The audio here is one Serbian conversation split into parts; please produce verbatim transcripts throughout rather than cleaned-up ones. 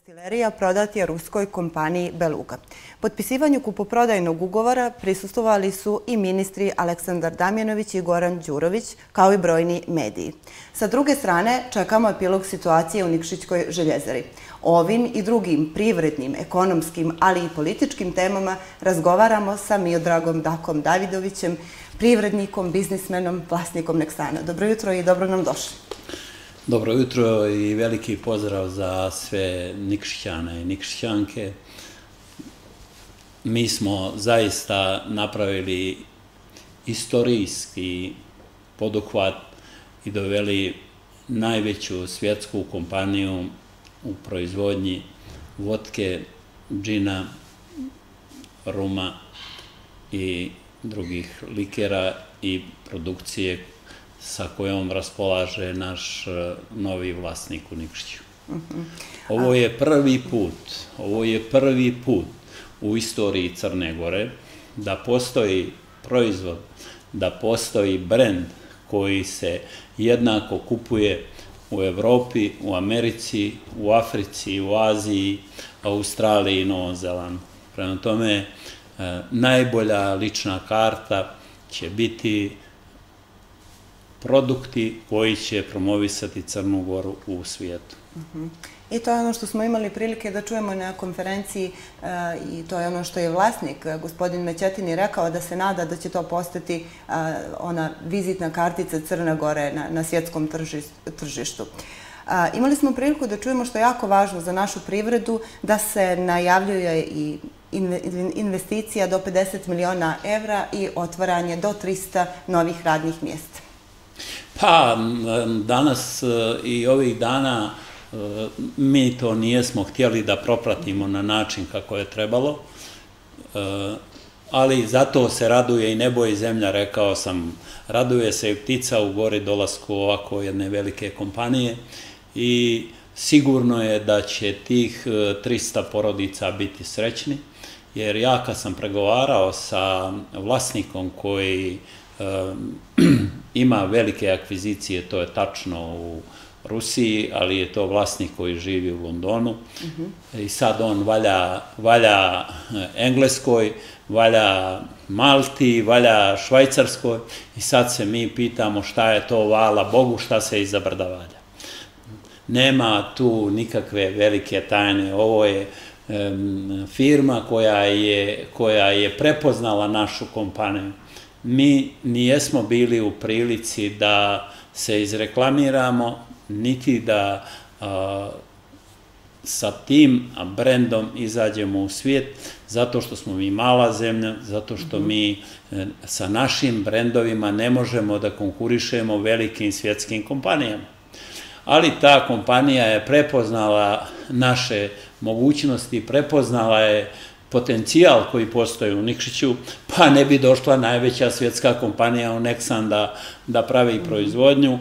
destilerija prodati je ruskoj kompaniji Beluga. Potpisivanju kupoprodajnog ugovora prisustvovali su i ministri Aleksandar Damjanović i Goran Đurović, kao i brojni mediji. Sa druge strane, čekamo epilog situacije u Nikšićkoj željezari. O ovim i drugim privrednim, ekonomskim, ali i političkim temama razgovaramo sa Miodragom Dakom Davidovićem, privrednikom, biznismenom, vlasnikom Nexana. Dobro jutro i dobro nam došli. Dobro jutro i veliki pozdrav za sve Nikšićane i Nikšićanke. Mi smo zaista napravili istorijski poduhvat i doveli najveću svjetsku kompaniju u proizvodnji vodke, džina, ruma i drugih likera i produkcije sa kojom raspolaže naš novi vlasnik u Nikšiću. Ovo je prvi put, ovo je prvi put u istoriji Crne Gore da postoji proizvod, da postoji brend koji se jednako kupuje u Evropi, u Americi, u Africi, u Aziji, Australiji i Novom Zelandu. Prema tome, najbolja lična karta će biti produkti koji će promovisati Crnu Goru u svijetu. I to je ono što smo imali prilike da čujemo na konferenciji i to je ono što je vlasnik, gospodin Mećetini, rekao da se nada da će to postati ona vizitna kartica Crne Gore na svjetskom tržištu. Imali smo priliku da čujemo što je jako važno za našu privredu, da se najavljuje i investicija do pedeset miliona evra i otvaranje do trista novih radnih mjesta. Pa, danas i ovih dana mi to nijesmo htjeli da propratimo na način kako je trebalo, ali zato se raduje i nebo i zemlja, rekao sam, raduje se i ptica u gori dolasku ovako jedne velike kompanije i sigurno je da će tih trista porodica biti srećni, jer ja kad sam pregovarao sa vlasnikom koji ima velike akvizicije, to je tačno u Rusiji, ali je to vlasnik koji živi u Londonu i sad on valja Engleskoj, valja Malti, valja Švajcarskoj i sad se mi pitamo šta je to, vala Bogu, šta se iza brda valja. Nema tu nikakve velike tajne, ovo je firma koja je prepoznala našu kompaniju. Mi nijesmo bili u prilici da se izreklamiramo, niti da sa tim brendom izađemo u svijet, zato što smo mi mala zemlja, zato što mi sa našim brendovima ne možemo da konkurišemo velikim svjetskim kompanijama. Ali ta kompanija je prepoznala naše mogućnosti, prepoznala je potencijal koji postoji u Nikšiću, pa ne bi došla najveća svjetska kompanija u Nexan da pravi proizvodnju,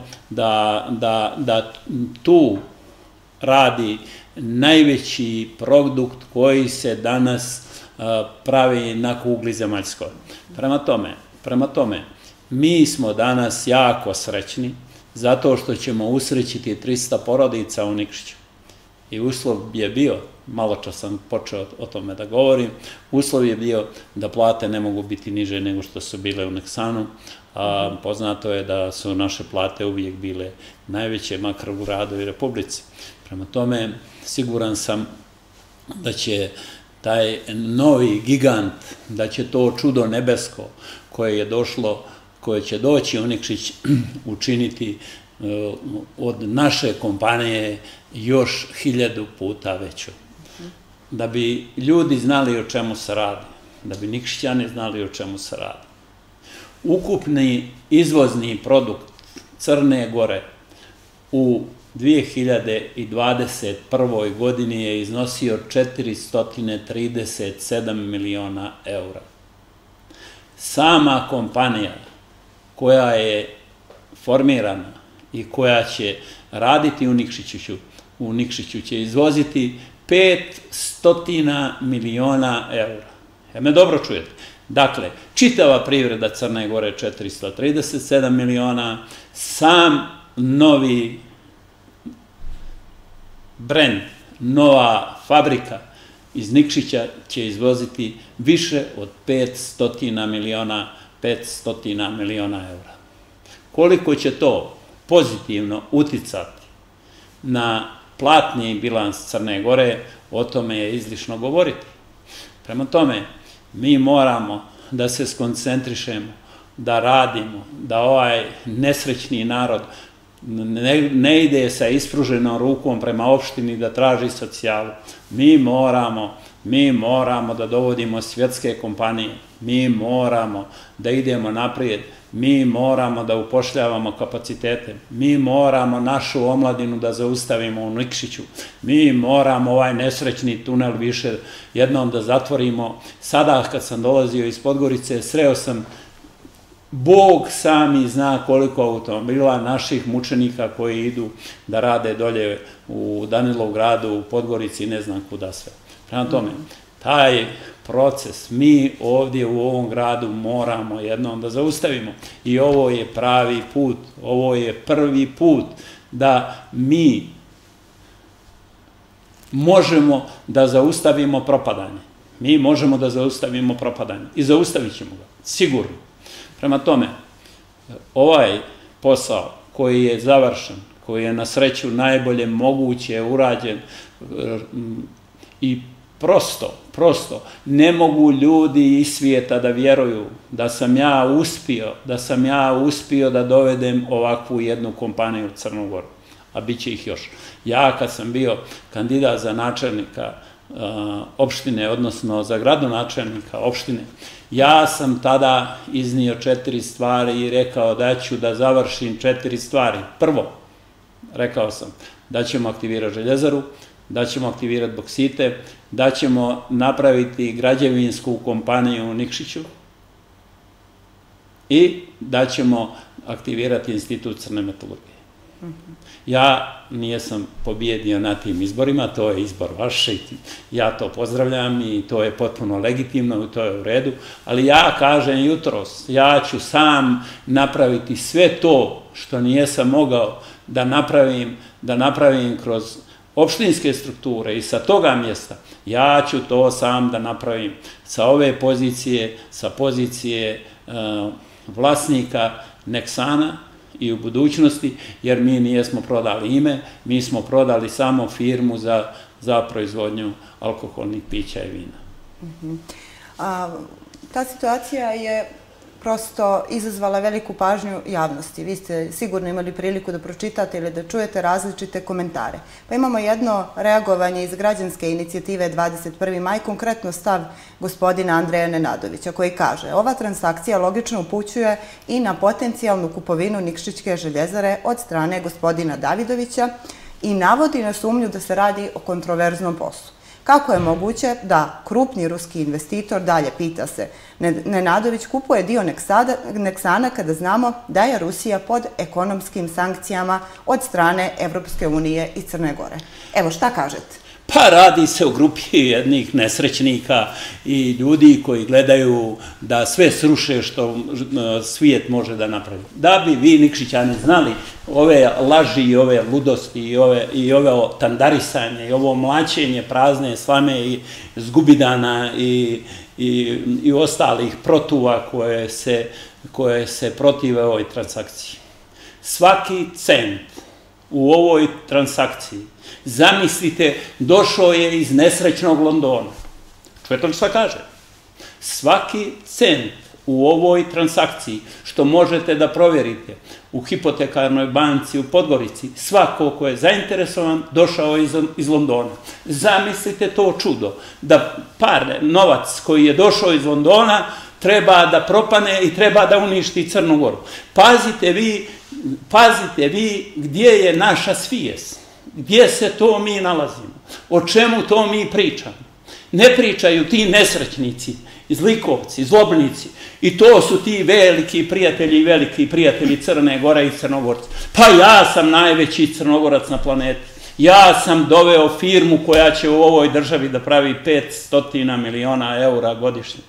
da tu radi najveći produkt koji se danas pravi na kugli zemaljskoj. Prema tome, prema tome, mi smo danas jako srećni zato što ćemo usrećiti trista porodica u Nikšiću. I uslov je bio, malo čas sam počeo o tome da govorim, uslov je bio da plate ne mogu biti niže nego što su bile u Nexanu, a poznato je da su naše plate uvijek bile najveće, makar u gradu i republici. Prema tome, siguran sam da će taj novi gigant, da će to čudo nebesko koje je došlo, koje će doći u Nikšić učiniti od naše kompanije još hiljadu puta veću. Da bi ljudi znali o čemu se radi, da bi Nikšićani znali o čemu se radi. Ukupni izvozni produkt Crne Gore u dvije hiljade dvadeset prvoj godini je iznosio četiristo trideset sedam miliona eura. Sama kompanija koja je formirana i koja će raditi u Nikšiću, u Nikšiću će izvoziti petsto miliona eura. Ja me dobro čujete. Dakle, čitava privreda Crne Gore je četiristo trideset sedam miliona, sam novi brend nova fabrika iz Nikšića će izvoziti više od petsto miliona, petsto miliona eura. Koliko će to pozitivno uticati na platni bilans Crne Gore, o tome je izlišno govoriti. Prema tome, mi moramo da se skoncentrišemo, da radimo, da ovaj nesrećni narod ne ide sa ispruženom rukom prema opštini da traži socijalu. Mi moramo, mi moramo da dovodimo svjetske kompanije, mi moramo da idemo naprijed, mi moramo da upošljavamo kapacitete, mi moramo našu omladinu da zaustavimo u Nikšiću, mi moramo ovaj nesrećni tunel više jednom da zatvorimo. Sada kad sam dolazio iz Podgorice, sreo sam, Bog sami zna koliko automobila naših mučenika koji idu da rade dolje u Danilovgradu, u Podgorici i ne znam kuda sve. Prema tome, taj proces mi ovdje u ovom gradu moramo jednom da zaustavimo i ovo je pravi put, ovo je prvi put da mi možemo da zaustavimo propadanje. Mi možemo da zaustavimo propadanje i zaustavit ćemo ga, sigurno. Prema tome, ovaj posao koji je završen, koji je na sreću najbolje moguće urađen i prosto, prosto, ne mogu ljudi iz svijeta da vjeruju da sam ja uspio, da sam ja uspio da dovedem ovakvu jednu kompaniju u Crnu Goru, a bit će ih još. Ja kad sam bio kandidat za načelnika opštine, odnosno za gradonačelnika opštine, ja sam tada iznio četiri stvari i rekao da ću da završim četiri stvari. Prvo, rekao sam da ćemo aktivirati željezaru, da ćemo aktivirati boksite, da ćemo napraviti građevinsku kompaniju u Nikšiću i da ćemo aktivirati institut crne metalurgije. Ja nijesam pobjedio na tim izborima, to je izbor vaš i ja to pozdravljam i to je potpuno legitimno i to je u redu, ali ja kažem jutros, ja ću sam napraviti sve to što nijesam mogao da napravim, da napravim kroz opštinske strukture i sa toga mjesta, ja ću to sam da napravim sa ove pozicije, sa pozicije vlasnika Neksana i u budućnosti, jer mi nijesmo prodali ime, mi smo prodali samo firmu za, za proizvodnju alkoholnih pića i vina. Uh-huh. A, ta situacija je prosto izazvala veliku pažnju javnosti. Vi ste sigurno imali priliku da pročitate ili da čujete različite komentare. Pa imamo jedno reagovanje iz građanske inicijative dvadeset prvi maj, konkretno stav gospodina Andreja Nenadovića, koji kaže: ova transakcija logično upućuje i na potencijalnu kupovinu Nikšićke željezare od strane gospodina Davidovića i navodi na sumnju da se radi o kontroverznom poslu. Kako je moguće da krupni ruski investitor, dalje pita se Nenadović, kupuje dio Neksana kada znamo da je Rusija pod ekonomskim sankcijama od strane Evropske unije i Crne Gore? Evo, šta kažete? Pa radi se o grupi jednih nesrećnika i ljudi koji gledaju da sve sruše što svijet može da napravi. Da bi vi, Nikšićani, znali ove laži i ove ludosti i ove, i ove tandarisanje i ovo mlaćenje prazne slame i zgubidana i, i, i ostalih protuva koje se, koje se protive ovoj transakciji. Svaki cent u ovoj transakciji, zamislite, došao je iz nesrećnog Londona. Čujete li šta kaže? Svaki cent u ovoj transakciji, što možete da provjerite u hipotekarnoj banci u Podgorici, svako ko je zainteresovan došao iz, iz Londona. Zamislite to čudo, da par novac koji je došao iz Londona treba da propane i treba da uništi Crnu Goru. Pazite vi, pazite vi gdje je naša svijest. Gdje se to mi nalazimo? O čemu to mi pričamo? Ne pričaju ti nesrećnici, zlikovci, zlobnici. I to su ti veliki prijatelji i veliki prijatelji Crne Gore i Crnogorci. Pa ja sam najveći Crnogorac na planeti. Ja sam doveo firmu koja će u ovoj državi da pravi petsto miliona eura godišnje.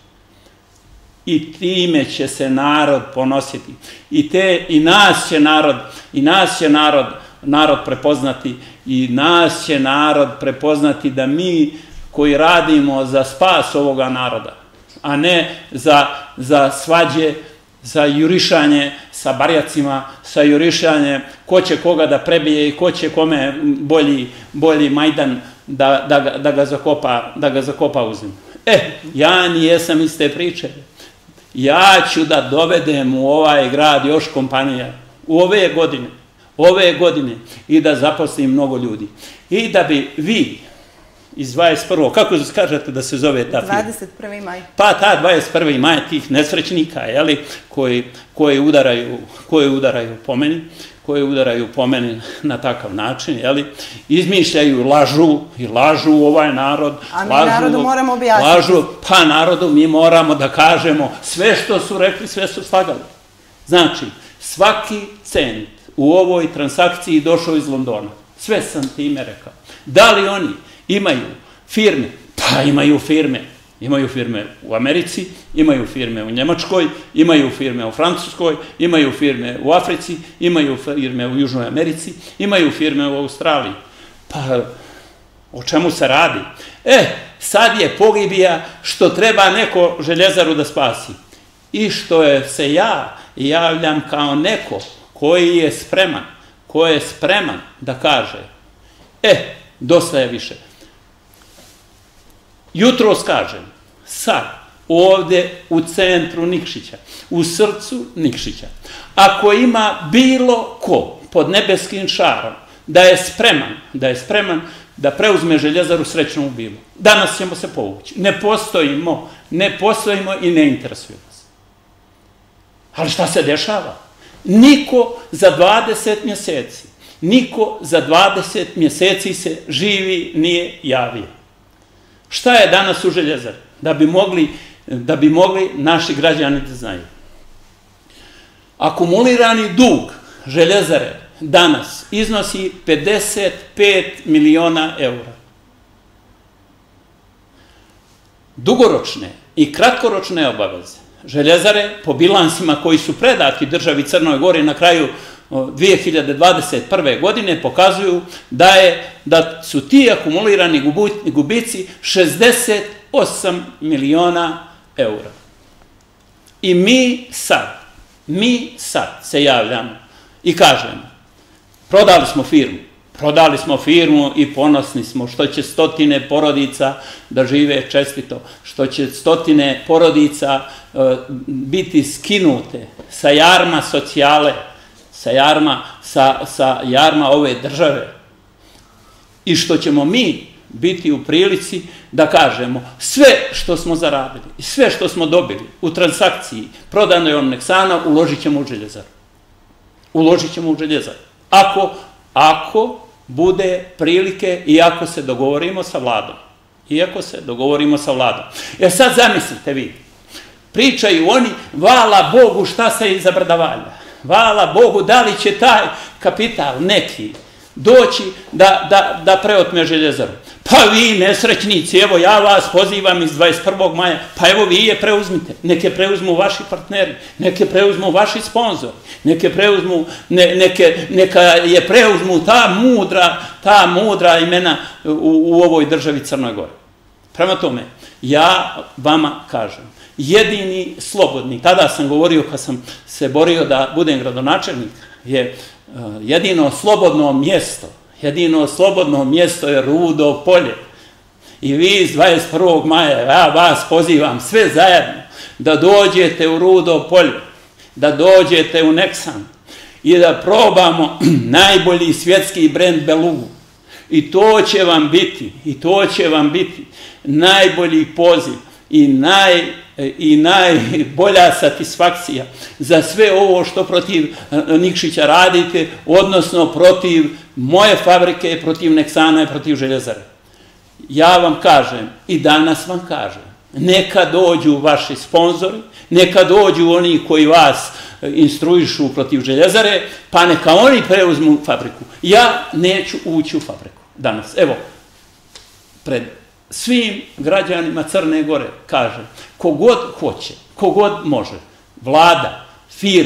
I time će se narod ponositi. I, te, i nas će narod, i nas će narod narod prepoznati i nas će narod prepoznati da mi koji radimo za spas ovoga naroda, a ne za, za svađe, za jurišanje sa barjacima, sa jurišanje ko će koga da prebije i ko će kome bolji, bolji Majdan da, da, da, ga zakopa, da ga zakopa u zemlju. E, ja nijesam iz te priče. Ja ću da dovedem u ovaj grad još kompanija u ove godine, ove godine i da zaposlim mnogo ljudi. I da bi vi iz dvadeset prvog kako kažete da se zove ta firma? dvadeset prvi maj. Pa ta dvadeset prvi maj tih nesrećnika, jeli, koji, koji, udaraju, koji udaraju po meni, koji udaraju po meni na takav način, jeli, izmišljaju, lažu i lažu ovaj narod. A mi lažu, narodu moramo objasniti. Lažu, pa narodu mi moramo da kažemo sve što su rekli, sve su slagali. Znači, svaki cent u ovoj transakciji došao iz Londona. Sve sam time rekao. Da li oni imaju firme? Pa imaju firme. Imaju firme u Americi, imaju firme u Njemačkoj, imaju firme u Francuskoj, imaju firme u Africi, imaju firme u Južnoj Americi, imaju firme u Australiji. Pa o čemu se radi? E, sad je pogibija što treba neko željezaru da spasi. I što je se ja javljam kao neko koji je spreman, koji je spreman da kaže, e, dosta je više. Jutros kažem, sad, ovdje u centru Nikšića, u srcu Nikšića, ako ima bilo ko pod nebeskim šarom da je spreman, da je spreman da preuzme željezaru, srećno mu bilo. Danas ćemo se povući. Ne postojimo, ne postojimo i ne interesuje nas. Ali šta se dešava? Niko za dvadeset mjeseci, niko za dvadeset mjeseci se živi nije javio. Šta je danas u željezari? Da bi mogli, da bi mogli naši građani da znaju. Akumulirani dug željezare danas iznosi pedeset pet miliona eura. Dugoročne i kratkoročne obaveze željezare po bilansima koji su predati državi Crnoj Gori na kraju dvije hiljade dvadeset prve. godine pokazuju da, je, da su ti akumulirani gubici šezdeset osam miliona eura. I mi sad, mi sad se javljamo i kažemo, prodali smo firmu, prodali smo firmu i ponosni smo što će stotine porodica da žive čestito, što će stotine porodica uh, biti skinute sa jarma socijale, sa jarma, sa, sa jarma ove države i što ćemo mi biti u prilici da kažemo sve što smo zaradili i sve što smo dobili u transakciji prodanoj Omneksana uložit ćemo u željezaru. Uložit ćemo u željezaru. Ako, ako bude prilike i ako se dogovorimo sa vladom. Iako se dogovorimo sa vladom. Jer sad zamislite vi, pričaju oni, vala Bogu šta se iza brda valja. Hvala Bogu, da li će taj kapital neki doći da, da, da preotme željezaru. Pa vi nesrećnici, evo ja vas pozivam iz dvadeset prvog maja, pa evo vi je preuzmite, neke preuzmu vaši partneri, neke preuzmu vaši sponzori, neke preuzmu, ne, neke, neka je preuzmu ta mudra, ta mudra imena u, u ovoj državi Crnoj Gori. Prema tome, ja vama kažem, jedini slobodni, tada sam govorio kad sam se borio da budem gradonačelnik, je jedino slobodno mjesto, jedino slobodno mjesto je Rudo polje. I vi iz dvadeset prvog maja, ja vas pozivam sve zajedno da dođete u Rudo polje, da dođete u Neksan i da probamo najbolji svjetski brend Belugu. I to će vam biti, i to će vam biti najbolji poziv i naj i najbolja satisfakcija za sve ovo što protiv Nikšića radite, odnosno protiv moje fabrike, protiv Neksana i protiv željezare. Ja vam kažem i danas vam kažem, neka dođu vaši sponzori, neka dođu oni koji vas instruišu protiv željezare, pa neka oni preuzmu fabriku. Ja neću ući u fabriku danas. Evo, pred svim građanima Crne Gore kažem, kogod hoće, kogod može, vlada, firme,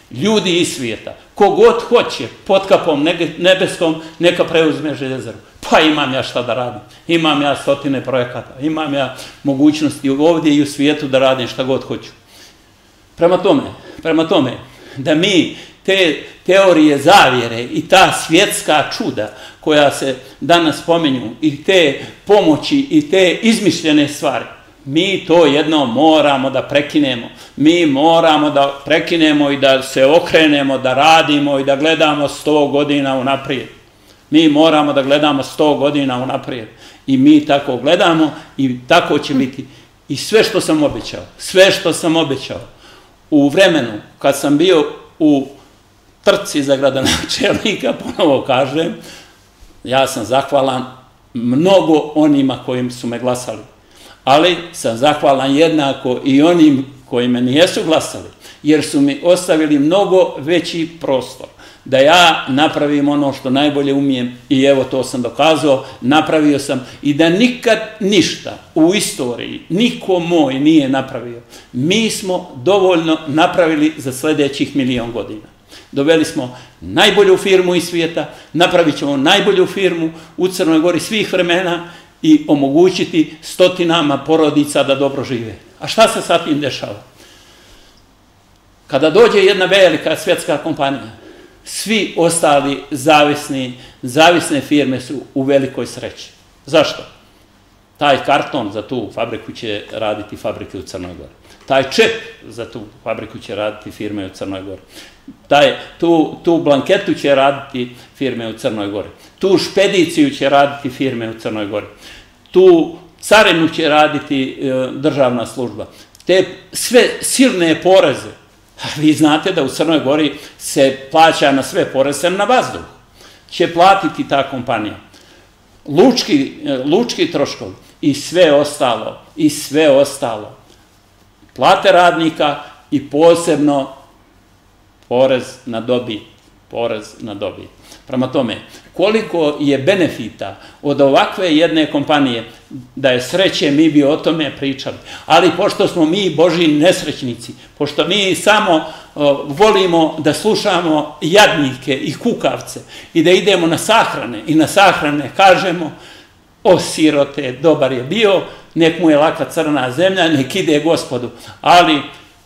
ljudi iz svijeta, kogod hoće pod kapom nebeskom, neka preuzme Željezaru. Pa imam ja šta da radim, imam ja stotine projekata, imam ja mogućnosti ovdje i u svijetu da radim šta god hoću. Prema tome, prema tome, da mi te teorije zavjere i ta svjetska čuda koja se danas spominju i te pomoći i te izmišljene stvari, mi to jedno moramo da prekinemo. Mi moramo da prekinemo i da se okrenemo, da radimo i da gledamo sto godina unaprijed. Mi moramo da gledamo sto godina unaprijed. I mi tako gledamo i tako će biti. I sve što sam obećao, sve što sam obećao u vremenu kad sam bio u trci za gradonačelnika, ponovo kažem, ja sam zahvalan mnogo onima kojim su me glasali. Ali sam zahvalan jednako i onim koji me nijesu glasali, jer su mi ostavili mnogo veći prostor da ja napravim ono što najbolje umijem i evo to sam dokazao, napravio sam i da nikad ništa u istoriji niko moj nije napravio. Mi smo dovoljno napravili za sljedećih milion godina. Doveli smo najbolju firmu iz svijeta, napravit ćemo najbolju firmu u Crnoj Gori svih vremena i omogućiti stotinama porodica da dobro žive. A šta se sa tim dešava? Kada dođe jedna velika svjetska kompanija, svi ostali zavisni, zavisne firme su u velikoj sreći. Zašto? Taj karton za tu fabriku će raditi fabrike u Crnoj Gori. Taj čep za tu fabriku će raditi firme u Crnoj Gori. Taj, tu, tu blanketu će raditi firme u Crnoj Gori. Tu špediciju će raditi firme u Crnoj Gori. Tu carinu će raditi e, državna služba. Te sve silne poreze. Vi znate da u Crnoj Gori se plaća na sve poreze, na vazduh će platiti ta kompanija. Lučki, lučki troškovi i sve ostalo, i sve ostalo. Plate radnika i posebno porez na dobit. Porez na dobit. Prema tome, koliko je benefita od ovakve jedne kompanije, da je sreće, mi bi o tome pričali. Ali pošto smo mi Božji nesrećnici, pošto mi samo uh, volimo da slušamo jadnike i kukavce i da idemo na sahrane i na sahrane kažemo o sirote, dobar je bio, nek mu je laka crna zemlja, nek ide Gospodu. Ali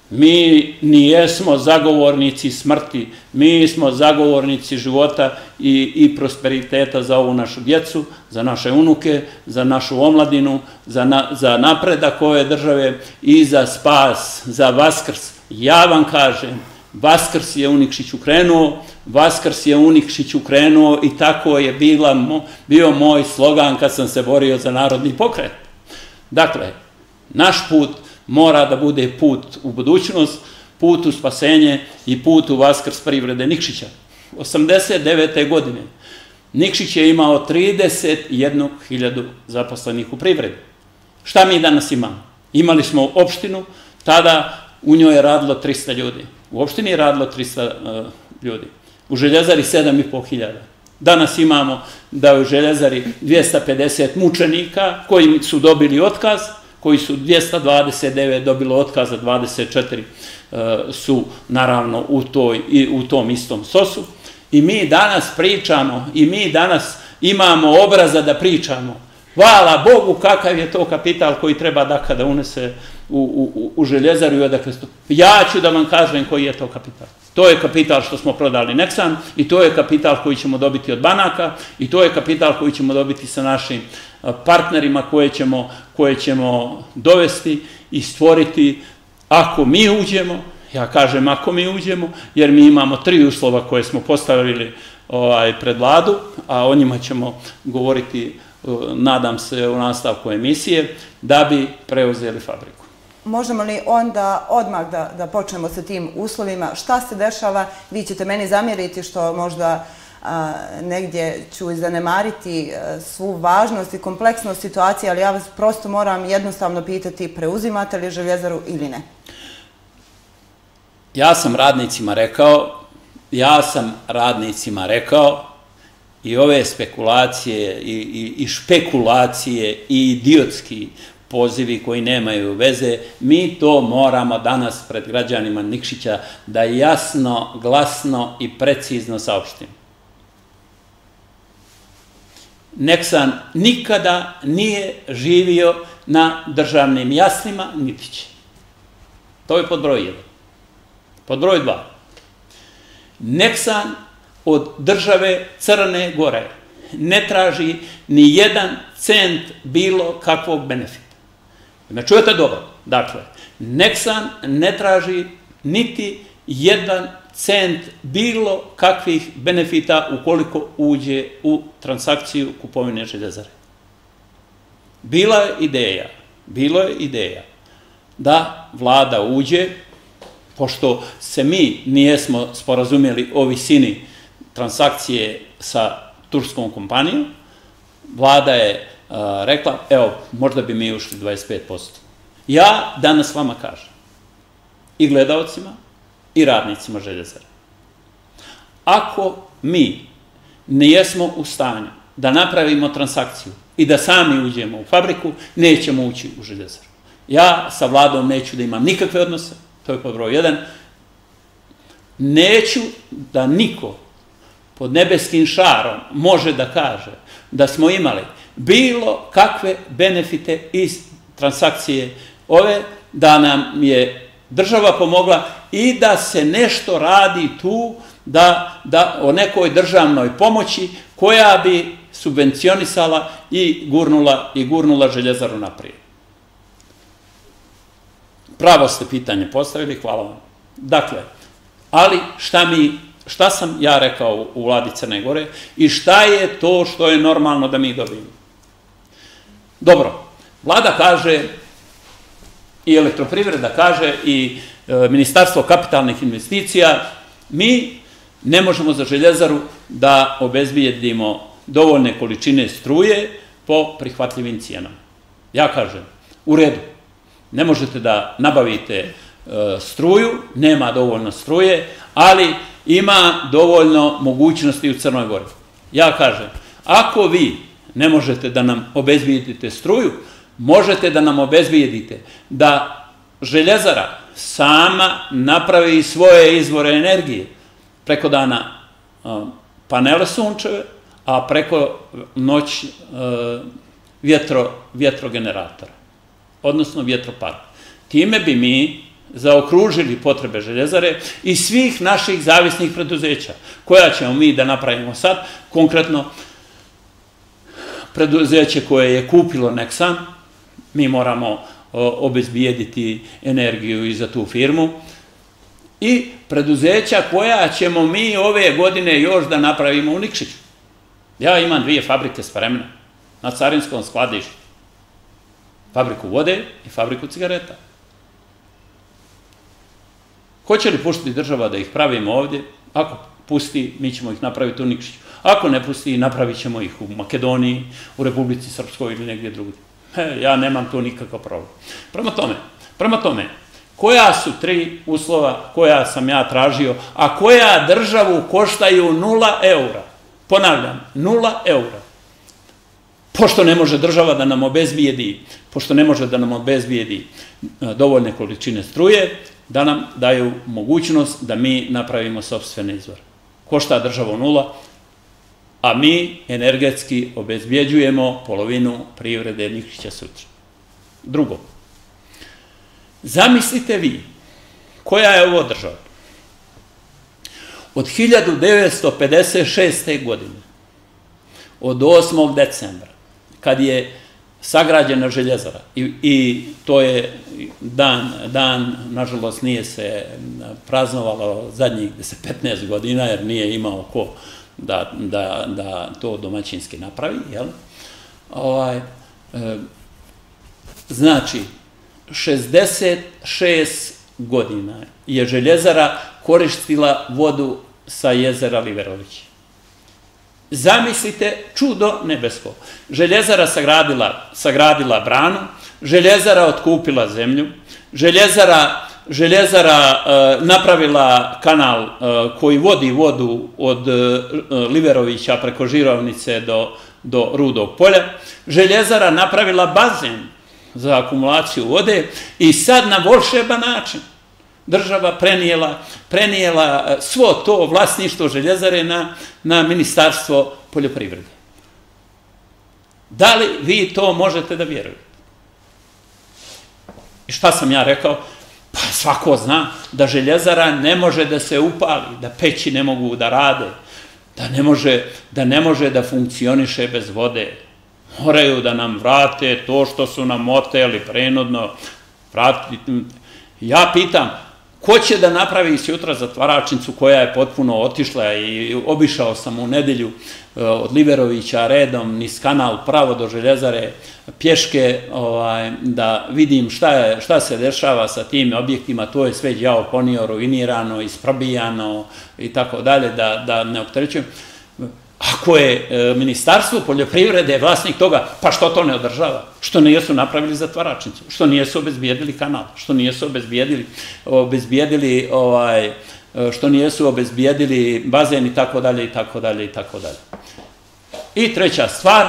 mi nijesmo zagovornici smrti, mi smo zagovornici života i, i prosperiteta za ovu našu djecu, za naše unuke, za našu omladinu, za, na, za napredak ove države i za spas, za Vaskrs. Ja vam kažem, Vaskrs je u Nikšiću krenuo, Vaskrs je u Nikšiću krenuo i tako je bila, bio moj slogan kad sam se borio za narodni pokret. Dakle, naš put mora da bude put u budućnost, put u spasenje i put u Vaskrs privrede Nikšića. osamdeset devete godine Nikšić je imao trideset jednu hiljadu zaposlenih u privredi. Šta mi danas imamo? Imali smo opštinu, tada u njoj je radilo trista ljudi. U opštini je radilo trista uh, ljudi. U Željezari sedam i po hiljada. Danas imamo da je u Željezari dvjesto pedeset mučenika koji su dobili otkaz, koji su dvjesto dvadeset devet dobilo otkaz, a dvadeset četiri uh, su naravno u, toj, i, u tom istom sosu. I mi danas pričamo, i mi danas imamo obraza da pričamo. Hvala Bogu kakav je to kapital koji treba da kada unese u, u, u Željezaru i odakle sto... Ja ću da vam kažem koji je to kapital. To je kapital što smo prodali Neksan i to je kapital koji ćemo dobiti od banaka i to je kapital koji ćemo dobiti sa našim partnerima koje ćemo, koje ćemo dovesti i stvoriti ako mi uđemo. Ja kažem ako mi uđemo, jer mi imamo tri uslova koje smo postavili ovaj, pred vladu, a o njima ćemo govoriti, nadam se, u nastavku emisije, da bi preuzeli fabriku. Možemo li onda odmah da, da počnemo sa tim uslovima? Šta se dešava? Vi ćete meni zamjeriti što možda a, negdje ću zanemariti svu važnost i kompleksnost situacije, ali ja vas prosto moram jednostavno pitati, preuzimate li Željezaru ili ne? Ja sam radnicima rekao, ja sam radnicima rekao i ove spekulacije i, i, i špekulacije i idiotski pozivi koji nemaju veze, mi to moramo danas pred građanima Nikšića da jasno, glasno i precizno saopštimo. Neksan nikada nije živio na državnim jaslima, niti će. To je pod broj jedan. Pod broj dva. Neksan od države Crne Gore ne traži ni jedan cent bilo kakvog benefita. Me čujete dobro? Dakle, Neksan ne traži niti jedan cent bilo kakvih benefita ukoliko uđe u transakciju kupovine Željezare. Bila je ideja, bilo je ideja da vlada uđe, pošto se mi nijesmo sporazumjeli o visini transakcije sa turskom kompanijom, vlada je rekla, evo, možda bi mi ušli dvadeset pet posto. Ja danas vama kažem, i gledalcima, i radnicima Željezare, ako mi nijesmo u stanju da napravimo transakciju i da sami uđemo u fabriku, nećemo ući u Željezaru. Ja sa vladom neću da imam nikakve odnose, to je pod broj jedan. Neću da niko pod nebeskim šarom može da kaže da smo imali bilo kakve benefite iz transakcije ove, da nam je država pomogla i da se nešto radi tu da o nekoj državnoj pomoći koja bi subvencionisala i gurnula Željezaru naprijed. Pravo ste pitanje postavili, hvala vam. Dakle, ali šta mi, šta sam ja rekao u vladi Crne Gore i šta je to što je normalno da mi dobijemo? Dobro, vlada kaže i elektroprivreda kaže i Ministarstvo kapitalnih investicija, mi ne možemo za Željezaru da obezbijedimo dovoljne količine struje po prihvatljivim cijenama. Ja kažem, u redu, ne možete da nabavite struju, nema dovoljno struje, ali ima dovoljno mogućnosti u Crnoj Gori. Ja kažem, ako vi ne možete da nam obezbijedite struju, možete da nam obezbijedite da Željezara sama napravi svoje izvore energije, preko dana panele sunčeve, a preko noć vjetrogeneratora, odnosno vjetroparka. Time bi mi zaokružili potrebe Željezare i svih naših zavisnih preduzeća, koja ćemo mi da napravimo sad, konkretno preduzeće koje je kupilo Neksan, mi moramo obezbijediti energiju i za tu firmu, i preduzeća koja ćemo mi ove godine još da napravimo u Nikšiću. Ja imam dvije fabrike spremne na carinskom skladištu. Fabriku vode i fabriku cigareta. Hoće li puštiti država da ih pravimo ovdje? Ako pusti, mi ćemo ih napraviti u Nikšiću. Ako ne pusti, napravit ćemo ih u Makedoniji, u Republici Srpskoj ili negdje drugdje. Ja nemam tu nikakav problem. Prema tome, prema tome, koja su tri uslova koja sam ja tražio, a koja državu koštaju nula eura? Ponavljam, nula eura. Pošto ne može država da nam obezbijedi, pošto ne može da nam obezbijedi dovoljne količine struje, da nam daju mogućnost da mi napravimo sopstvene izvore. Košta državu nula, a mi energetski obezbjeđujemo polovinu privrede Nikšića sutra. Drugo, zamislite vi koja je ovo država. Od hiljadu devetsto pedeset šeste. godine, od osmog decembra, kad je sagrađena Željezara, i to je dan, dan, nažalost, nije se praznovalo zadnjih petnaest godina, jer nije imao ko da to domaćinski napravi, jel? Znači, šezdeset šest godina je Željezara koristila vodu sa jezera Liverović. Zamislite čudo nebesko. Željezara sagradila branu, Željezara otkupila zemlju, Željezara napravila kanal koji vodi vodu od Liverovića preko Žirovnice do Rudog polja, Željezara napravila bazen za akumulaciju vode i sad na volšeban način država prenijela, prenijela svo to vlasništvo željezare na, na Ministarstvo poljoprivrede. Da li vi to možete da vjerujete? I šta sam ja rekao? Pa svako zna da željezara ne može da se upali, da peći ne mogu da rade, da ne može da, ne može da funkcioniše bez vode. Moraju da nam vrate to što su nam oteli prenudno. Ja pitam, ko će da napravi sutra zatvaračnicu koja je potpuno otišla i obišao sam u nedelju od Liberovića redom niz kanal pravo do željezare pješke da vidim šta se dešava sa tim objektima, to je sve đavo ponio, ruinirano, isprobijano i tako dalje, da ne opterećujem. Ako je Ministarstvo poljoprivrede vlasnik toga, pa što to ne održava? Što nijesu napravili zatvaračnicu? Što nijesu obezbijedili kanal? Što nijesu obezbijedili, obezbijedili, što nijesu obezbijedili bazen i tako dalje i tako dalje i tako dalje. I treća stvar,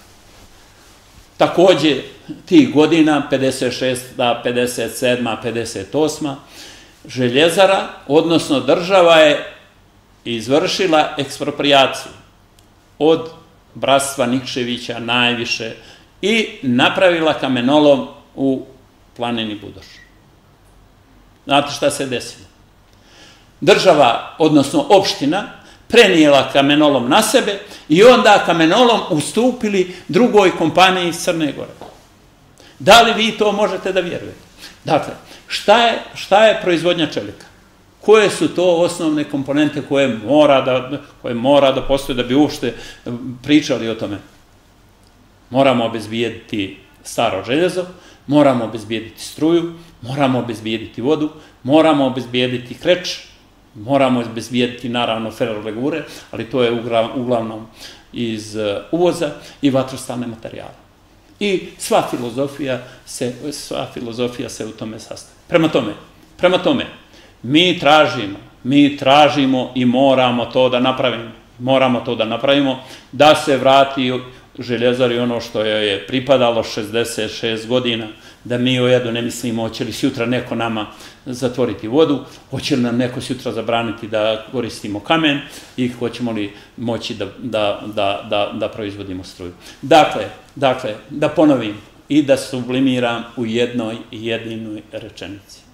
takođe tih godina, pedeset šesta, pedeset sedma, pedeset osma, željezara, odnosno država je izvršila eksproprijaciju od bratstva Nikševića najviše i napravila kamenolom u planini Budoš. Znate šta se desilo? Država, odnosno opština, prenijela kamenolom na sebe i onda kamenolom ustupili drugoj kompaniji iz Crne Gore. Da li vi to možete da vjerujete? Dakle, šta je, šta je proizvodnja čelika? Koje su to osnovne komponente koje mora da, koje mora da postoje da bi uopšte pričali o tome? Moramo obezbijediti staro željezo, moramo obezbijediti struju, moramo obezbijediti vodu, moramo obezbijediti kreč, moramo obezbijediti naravno ferolegure, ali to je uglavnom iz uvoza i vatrostalne materijale. I sva filozofija se, sva filozofija se u tome sastoji. Prema tome, prema tome, mi tražimo, mi tražimo i moramo to da napravimo, moramo to da napravimo, da se vrati željezari ono što je pripadalo šezdeset šest godina, da mi o jedu ne mislimo, hoće li sutra neko nama zatvoriti vodu, hoće li nam neko sutra zabraniti da koristimo kamen i hoćemo li moći da, da, da, da, da proizvodimo struju. Dakle, dakle, da ponovim i da sublimiram u jednoj jedinoj rečenici.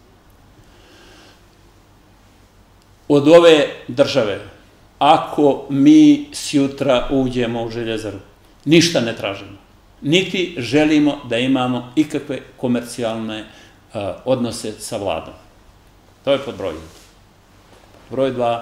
Od ove države, ako mi sutra uđemo u željezaru, ništa ne tražimo, niti želimo da imamo ikakve komercijalne odnose sa vladom. To je pod broj jedan. Broj dva,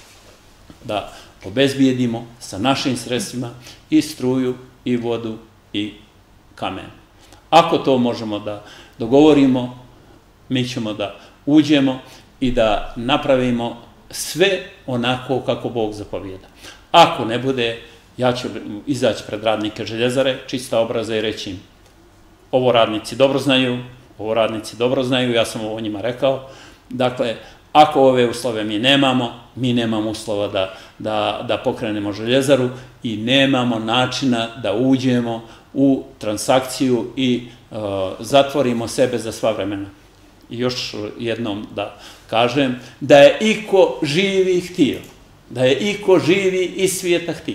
da obezbijedimo sa našim sredstvima i struju, i vodu, i kamen. Ako to možemo da dogovorimo, mi ćemo da uđemo i da napravimo sve onako kako Bog zapovijeda. Ako ne bude, ja ću izaći pred radnike željezare, čista obraza i reći im, ovo radnici dobro znaju, ovo radnici dobro znaju, ja sam ovo njima rekao. Dakle, ako ove uslove mi nemamo, mi nemamo uslova da, da, da pokrenemo željezaru i nemamo načina da uđemo u transakciju i uh, zatvorimo sebe za sva vremena. I još jednom da kažem, da je iko živi htio, da je iko živi iz svijeta htio.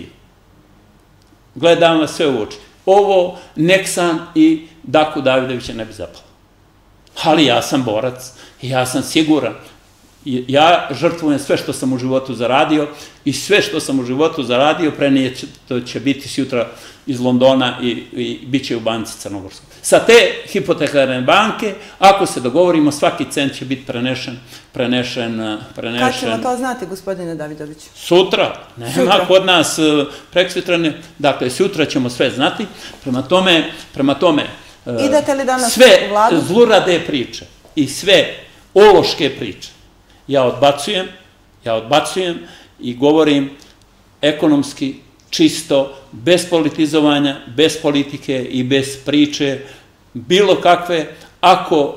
Gledam vas sve u oči. Ovo Neksan i Daku Davidovića ne bi zapalo. Ali ja sam borac i ja sam siguran. Ja žrtvujem sve što sam u životu zaradio i sve što sam u životu zaradio prenijet će biti sutra iz Londona i, i bit će u banci Crnogorskoj. Sa te hipotekarne banke, ako se dogovorimo, svaki cent će biti prenešen, prenešen, prenešen... Kad ćemo to znati, gospodine Davidoviću? Sutra. Nema sutra. Kod nas preksutrane. Dakle, sutra ćemo sve znati. Prema tome, prema tome... Idete li danas sve u vladu? Zlurade priče i sve ološke priče ja odbacujem, ja odbacujem i govorim ekonomski, čisto, bez politizovanja, bez politike i bez priče, bilo kakve. Ako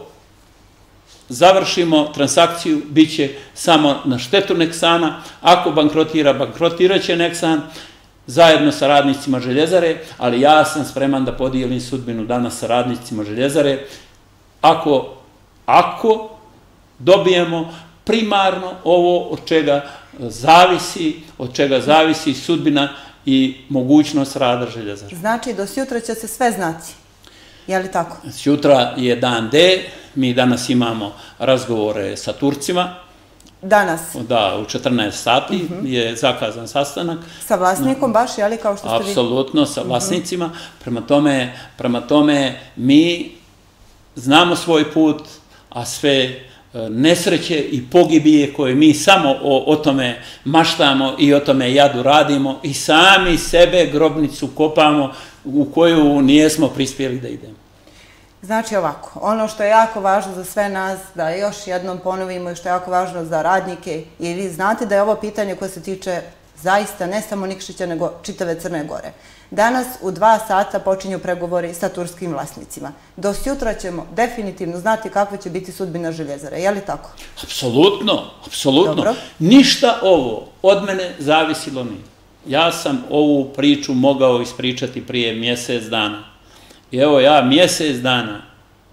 završimo transakciju, bit će samo na štetu Neksana, ako bankrotira, bankrotirat će Neksan zajedno sa radnicima Željezare, ali ja sam spreman da podijelim sudbinu danas sa radnicima Željezare ako, ako dobijemo primarno ovo od čega zavisi, od čega zavisi sudbina i mogućnost rada Željezare. Znači, do sutra će se sve znati. Je li tako? Sutra je dan D, mi danas imamo razgovore sa Turcima. Danas? Da, u četrnaest sati je zakazan sastanak. Sa vlasnikom baš, je li, kao što ste vi? Apsolutno, sa vlasnicima. Prema tome, prema tome mi znamo svoj put, a sve nesreće i pogibije koje mi samo o, o tome maštamo i o tome jadu radimo i sami sebe grobnicu kopamo u koju nijesmo prispjeli da idemo. Znači ovako, ono što je jako važno za sve nas, da još jednom ponovimo i što je jako važno za radnike, i vi znate da je ovo pitanje koje se tiče zaista ne samo Nikšića, nego čitave Crne Gore. Danas u dva sata počinju pregovori sa turskim vlasnicima. Do sutra ćemo definitivno znati kakva će biti sudbina Željezare. Je li tako? Apsolutno, apsolutno. Ništa ovo od mene zavisilo nije. Ja sam ovu priču mogao ispričati prije mjesec dana. I evo ja mjesec dana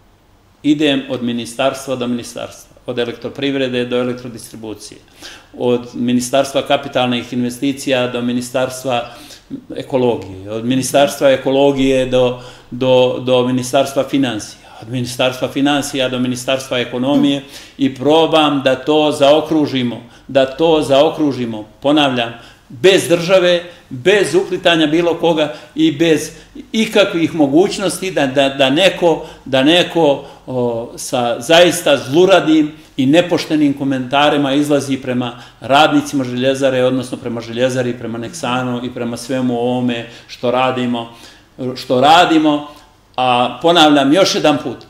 idem od ministarstva do ministarstva, od elektroprivrede do elektrodistribucije, od ministarstva kapitalnih investicija do ministarstva ekologije, od ministarstva ekologije do, do, do ministarstva financija, od ministarstva financija do ministarstva ekonomije i probam da to zaokružimo, da to zaokružimo, ponavljam, bez države, bez uplitanja bilo koga i bez ikakvih mogućnosti da, da, da neko, da neko o, sa zaista zluradim i nepoštenim komentarima izlazi prema radnicima Željezare, odnosno prema Željezari, prema Neksanu i prema svemu ovome što radimo, što radimo, a ponavljam još jedan put,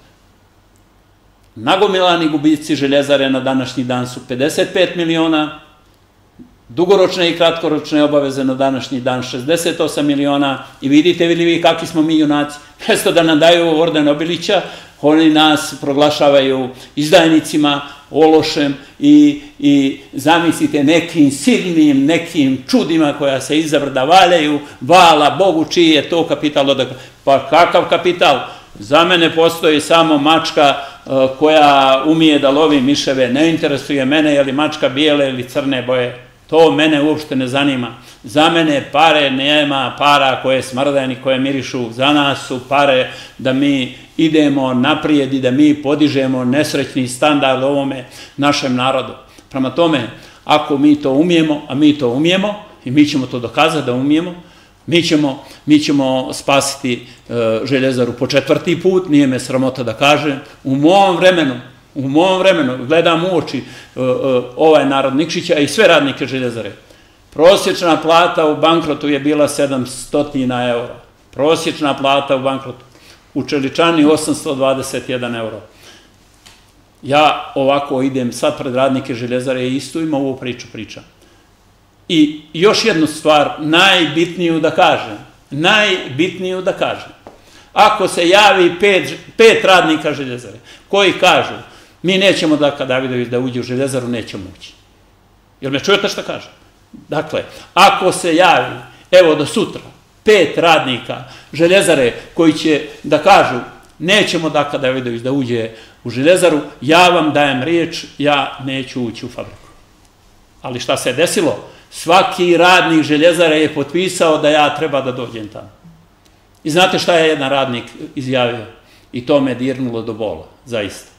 nagomilani gubici Željezare na današnji dan su pedeset pet miliona, dugoročne i kratkoročne obaveze na današnji dan šezdeset osam miliona i vidite vi kakvi smo mi junaci. Mjesto da nam daju orden Obilića, oni nas proglašavaju izdajnicima, ološem i, i zamislite nekim silnim, nekim čudima koja se izabrda valjaju, vala Bogu čiji je to kapital odakle. Pa kakav kapital? Za mene postoji samo mačka uh, koja umije da lovi miševe. Ne interesuje mene je li mačka bijele ili crne boje. To mene uopšte ne zanima. Za mene pare nema para koje smrdaju, koje mirišu. Za nas su pare da mi idemo naprijed i da mi podižemo nesrećni standard ovome našem narodu. Prema tome, ako mi to umijemo, a mi to umijemo, i mi ćemo to dokazati da umijemo, mi ćemo, mi ćemo spasiti uh, Željezaru po četvrti put, nije me sramota da kažem, u mom vremenu, u mom vremenu, gledam u oči uh, uh, ovaj narod Nikšića i sve radnike Željezare. Prosječna plata u bankrotu je bila sedamsto eura. Prosječna plata u bankrotu. U Čeličani osamsto dvadeset jedan euro. Ja ovako idem sad pred radnike Željezare i isto ima ovu priču pričam. I još jednu stvar, najbitniju da kažem, najbitniju da kažem. Ako se javi pet, pet radnika Željezare koji kažu mi nećemo Daka Davidović da uđe u Željezaru, nećemo ući. Jel me čujete šta kažem? Dakle, ako se javi, evo do sutra, pet radnika Željezare koji će da kažu nećemo Daka Davidović da uđe u Željezaru, ja vam dajem riječ, ja neću ući u fabriku. Ali šta se desilo? Svaki radnik Željezare je potpisao da ja treba da dođem tamo. I znate šta je jedan radnik izjavio? I to me dirnulo do bola, zaista.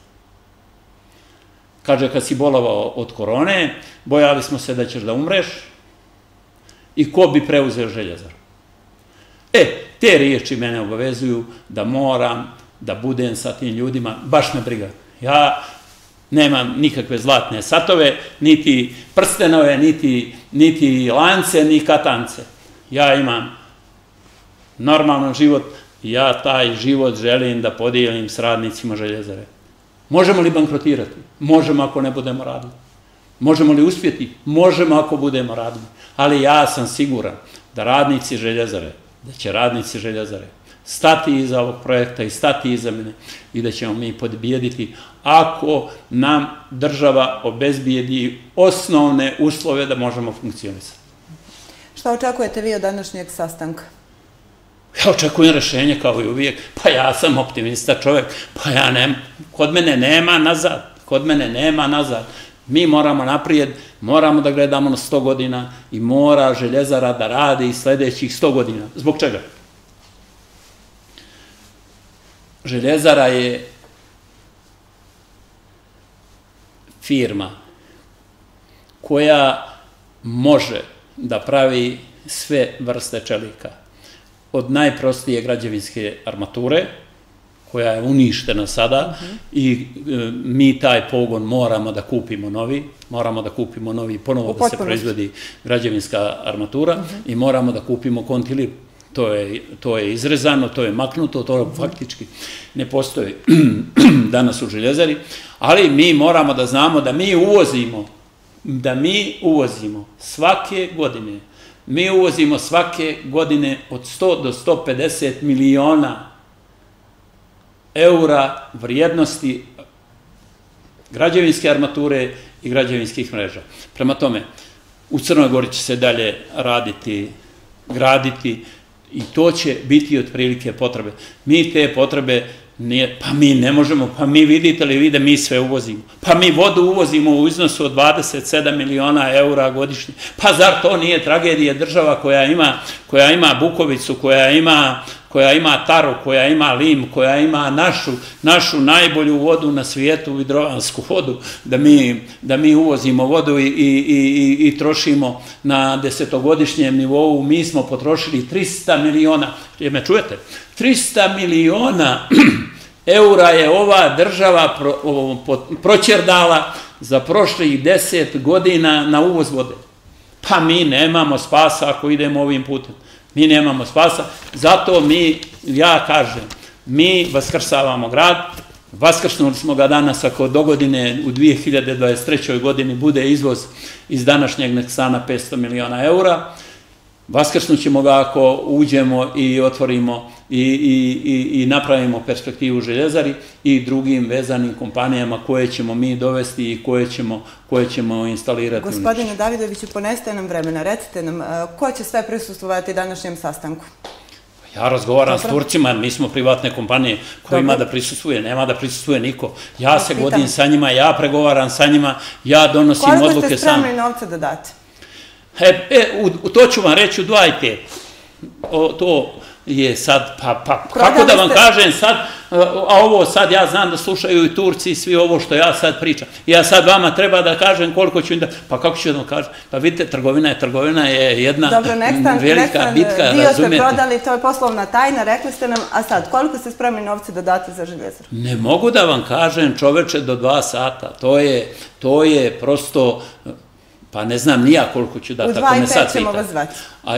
Kaže, kad si bolovao od korone, bojali smo se da ćeš da umreš i ko bi preuzeo Željezaru. E, te riječi mene obavezuju da moram da budem sa tim ljudima, baš me briga. Ja nemam nikakve zlatne satove, niti prstenove, niti, niti lance, ni katance. Ja imam normalan život i ja taj život želim da podijelim s radnicima Željezare. Možemo li bankrotirati? Možemo ako ne budemo radili. Možemo li uspjeti? Možemo ako budemo radili. Ali ja sam siguran da radnici Željezare, da će radnici Željezare stati iza ovog projekta i stati iza mene i da ćemo mi pobjediti ako nam država obezbijedi osnovne uslove da možemo funkcionisati. Šta očekujete vi od današnjeg sastanka? Ja očekujem rešenje kao i uvijek, pa ja sam optimista čovjek, pa ja ne, kod mene nema nazad, kod mene nema nazad. Mi moramo naprijed, moramo da gledamo na sto godina i mora Željezara da radi i sljedećih sto godina. Zbog čega? Željezara je firma koja može da pravi sve vrste čelika. Od najprostije građevinske armature, koja je uništena sada, i mi taj pogon moramo da kupimo novi, moramo da kupimo novi, ponovo da se proizvodi građevinska armatura i moramo da kupimo kontilir. To je izrezano, to je maknuto, to faktički ne postoji danas u Željezari, ali mi moramo da znamo da mi uvozimo, da mi uvozimo svake godine, mi uvozimo svake godine od sto do sto pedeset miliona eura vrijednosti građevinske armature i građevinskih mreža. Prema tome, u Crnoj Gori će se dalje raditi, graditi i to će biti otprilike potrebe. Mi te potrebe, pa mi ne možemo, pa mi vidite li vide, mi sve uvozimo. Pa mi vodu uvozimo u iznosu od dvadeset sedam miliona eura godišnje. Pa zar to nije tragedija država koja ima Bukovicu, koja ima koja ima Taru, koja ima Lim, koja ima našu najbolju vodu na svijetu, vidrovansku vodu, da mi uvozimo vodu i trošimo na desetogodišnjem nivou. Mi smo potrošili trista miliona, me čujete? trista miliona eura je ova država proćerdala za prošlih deset godina na uvoz vode. Pa mi nemamo spasa ako idemo ovim putem. Mi nemamo spasa, zato mi, ja kažem, mi vaskrsavamo grad, vaskrsnuli smo ga danas ako do godine u dvije hiljade dvadeset trećoj godini bude izvoz iz današnjeg Neksana petsto miliona eura, vaskrsnut ćemo ga ako uđemo i otvorimo i napravimo perspektivu Željezari i drugim vezanim kompanijama koje ćemo mi dovesti i koje ćemo instalirati. Gospodine Davidoviću, poneste nam vremena, recite nam, ko će sve prisustvovati današnjem sastanku? Ja razgovaram s Turcima, mi smo privatne kompanije, ko ima da prisustvuje, nema da prisustvuje niko. Ja se godim sa njima, ja pregovaram sa njima, ja donosim odluke sam. Koliko ste spremni novca da date? To ću vam reći u dva i pet. To je sad, pa kako da vam kažem sad, a ovo sad ja znam da slušaju i Turci i svi ovo što ja sad pričam. Ja sad vama treba da kažem koliko ću im da, pa kako ću da vam kažem? Pa vidite, trgovina je, trgovina je jedna velika bitka, razumete? Dio ste prodali, to je poslovna tajna, rekli ste nam, a sad, koliko ste spremni novce da date za Željezaru? Ne mogu da vam kažem, čoveče, do dva sata. To je prosto... Pa ne znam nija koliko ću dati, ako me sad pita. U dva i pet ćemo vas zvati.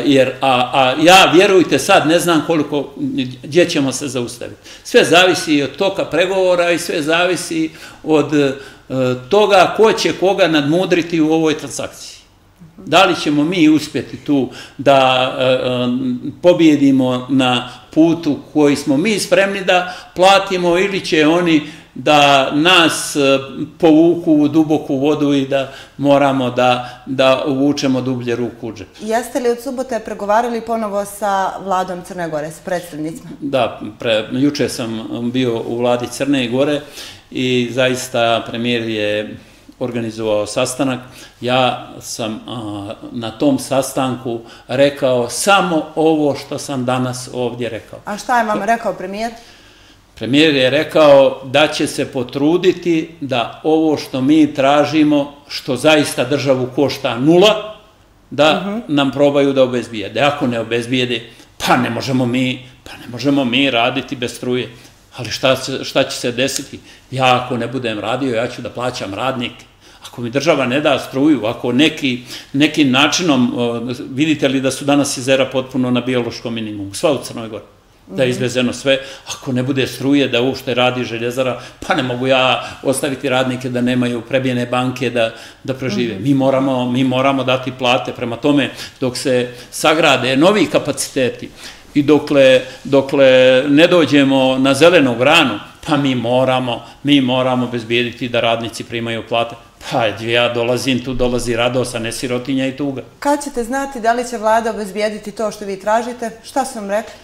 A ja, vjerujte, sad ne znam koliko, gdje ćemo se zaustaviti. Sve zavisi od toka pregovora i sve zavisi od toga ko će koga nadmudriti u ovoj transakciji. Da li ćemo mi uspjeti tu da pobjedimo na putu koji smo mi spremni da platimo ili će oni da nas povuku u duboku vodu i da moramo da uvučemo dublje ruku u džep. Jeste li od subote pregovarali ponovo sa vladom Crne Gore, s predstavnicima? Da, juče sam bio u vladi Crne Gore i zaista premijer je organizovao sastanak. Ja sam na tom sastanku rekao samo ovo što sam danas ovdje rekao. A šta je vam rekao premijer? Premijer je rekao da će se potruditi da ovo što mi tražimo, što zaista državu košta nula, da nam probaju da obezbijede. Ako ne obezbijede, pa ne možemo mi, pa ne možemo mi raditi bez struje. Ali šta će se desiti? Ja ako ne budem radio, ja ću da plaćam radnike. Ako mi država ne da struju, ako nekim načinom, vidite li da su danas jezera potpuno na biološkom minimumu, sva u Crnoj Gori, da je izvezeno sve, ako ne bude struje da uopšte radi Željezara, pa ne mogu ja ostaviti radnike da nemaju prebijene banke da prežive. Mi moramo dati plate, prema tome dok se sagrade novi kapaciteti i dokle ne dođemo na zelenu granu, pa mi moramo, mi moramo bezbijediti da radnici primaju plate. Pa, gdje ja dolazim, tu dolazi radost, a ne sirotinja i tuga. Kad ćete znati da li će vlada obezbijediti to što vi tražite? Šta su vam rekli?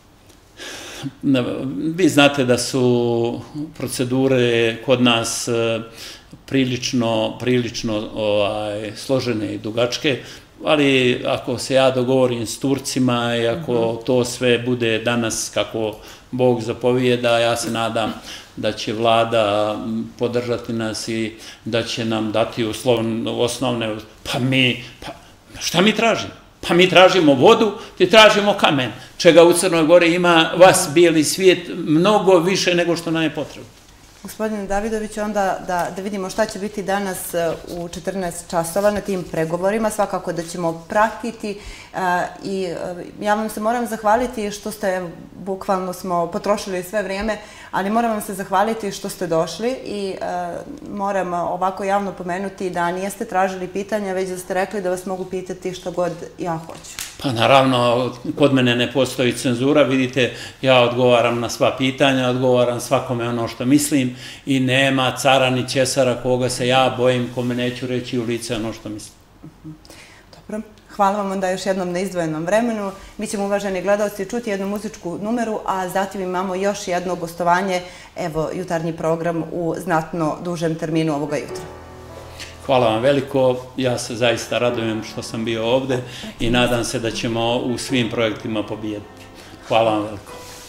Vi znate da su procedure kod nas prilično, prilično složene i dugačke, ali ako se ja dogovorim s Turcima i ako to sve bude danas kako Bog zapovijeda, ja se nadam da će vlada podržati nas i da će nam dati osnovne, pa mi, pa šta mi tražimo? Pa mi tražimo vodu i tražimo kamen, čega u Crnoj Gori ima vas bijeli svijet mnogo više nego što nam je potrebno. Gospodine Davidović, onda da vidimo šta će biti danas u četrnaest časova na tim pregovorima. Svakako da ćemo pratiti i ja vam se moram zahvaliti što ste, bukvalno smo potrošili sve vrijeme, ali moram vam se zahvaliti što ste došli i moram ovako javno pomenuti da nijeste tražili pitanja, već da ste rekli da vas mogu pitati što god ja hoću. Pa naravno, kod mene ne postoji cenzura, vidite, ja odgovaram na sva pitanja, odgovaram svakome ono što mislim i nema cara ni ćesara koga se ja bojim, kome neću reći u lice ono što mislim. Dobro, hvala vam onda još jednom na izdvojenom vremenu. Mi ćemo, uvaženi gledalci, čuti jednu muzičku numeru, a zatim imamo još jedno gostovanje, evo, jutarnji program u znatno dužem terminu ovoga jutra. Hvala vam veliko, ja se zaista radujem što sam bio ovde i nadam se da ćemo u svim projektima pobijediti. Hvala vam veliko.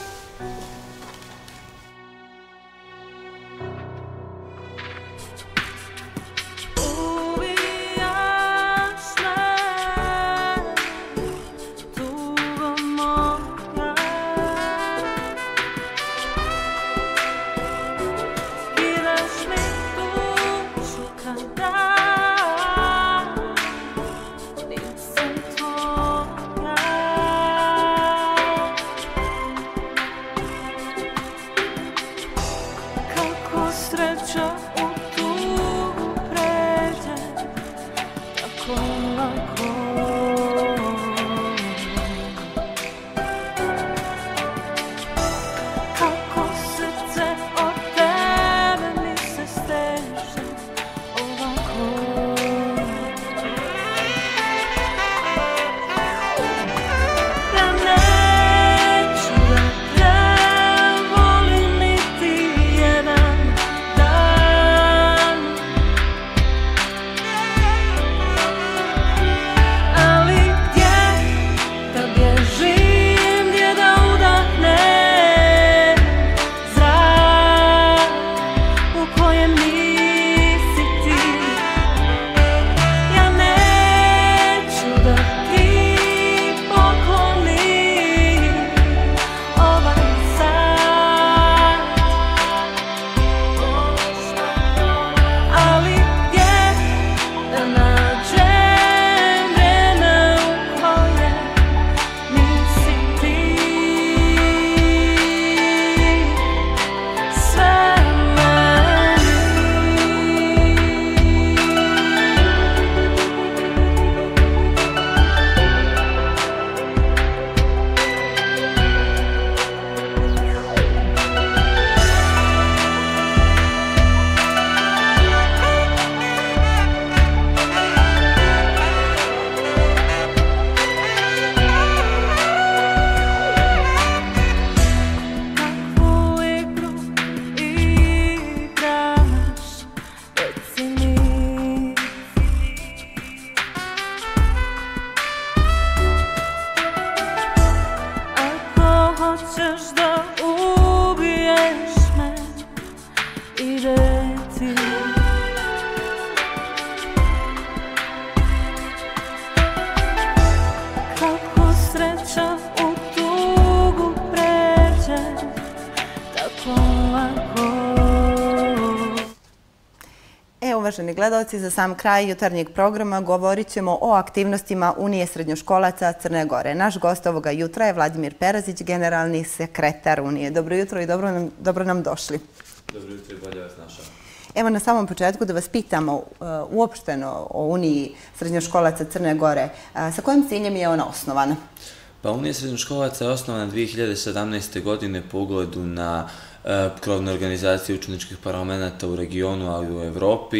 Uvaženi gledalci, za sam kraj jutarnjeg programa govorit ćemo o aktivnostima Unije srednjoškolaca Crne Gore. Naš gost ovoga jutra je Vladimir Perazić, generalni sekretar Unije. Dobro jutro i dobro nam došli. Dobro jutro i bolje vas našao. Evo na samom početku da vas pitamo uopšteno o Uniji srednjoškolaca Crne Gore. Sa kojim ciljem je ona osnovana? Pa Unija srednjoškolaca je osnovana dvije hiljade sedamnaeste. godine po ugledu na krovne organizacije učeničkih parlamenta u regionu, ali i u Evropi.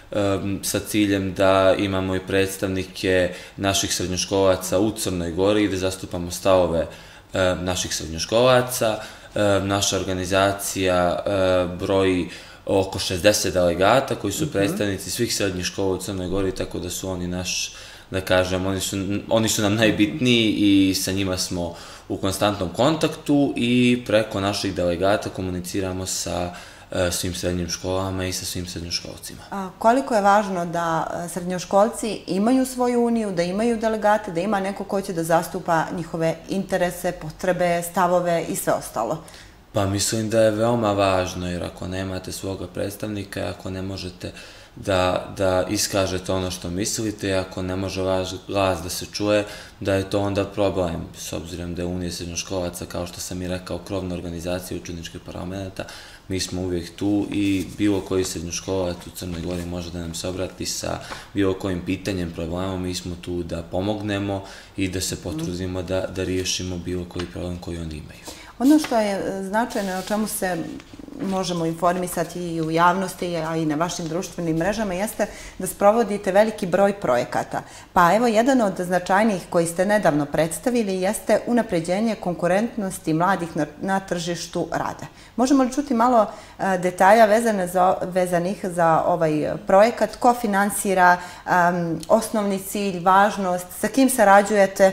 sa ciljem da imamo i predstavnike naših srednjoškolaca u Crnoj Gori i da zastupamo stavove naših srednjoškolaca. Naša organizacija broji oko šezdeset delegata koji su predstavnici svih srednjih škola u Crnoj Gori, tako da su oni naš, da kažem, oni su, oni su nam najbitniji i sa njima smo u konstantnom kontaktu i preko naših delegata komuniciramo sa svim srednjim školama i sa svim srednjoškolcima. A koliko je važno da srednjoškolci imaju svoju uniju, da imaju delegate, da ima neko ko će da zastupa njihove interese, potrebe, stavove i sve ostalo? Pa mislim da je veoma važno, jer ako nemate svoga predstavnika, ako ne možete da iskažete ono što mislite, ako ne može vaš glas da se čuje, da je to onda problem, s obzirom da je Unija srednjoškolaca, kao što sam i rekao, krovna organizacija učeničkih parlamenta, mi smo uvijek tu i bilo koji srednjoškolac u Crnoj Gori može da nam se obrati sa bilo kojim pitanjem, problemom, mi smo tu da pomognemo i da se potrudimo da riješimo bilo koji problem koji oni imaju. Ono što je značajno, o čemu se možemo informisati i u javnosti, a i na vašim društvenim mrežama, jeste da sprovodite veliki broj projekata. Pa evo, jedan od značajnijih koji ste nedavno predstavili jeste unapređenje konkurentnosti mladih na tržištu rada. Možemo li čuti malo detalja vezanih za ovaj projekat? Ko finansira, osnovni cilj, važnost, sa kim sarađujete?